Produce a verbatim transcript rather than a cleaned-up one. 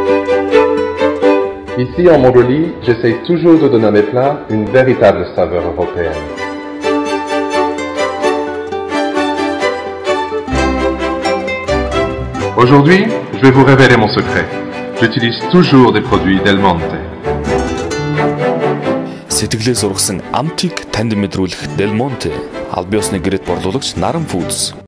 Ici en Mongolie, j'essaye toujours de donner à mes plats une véritable saveur européenne. Aujourd'hui, je vais vous révéler mon secret. J'utilise toujours des produits Del Monte. Сэтгэлээс ургасан амтыг танд мэдрүүлэх Del Monte албан ёсны гэрээт борлуулагч Naran Foods.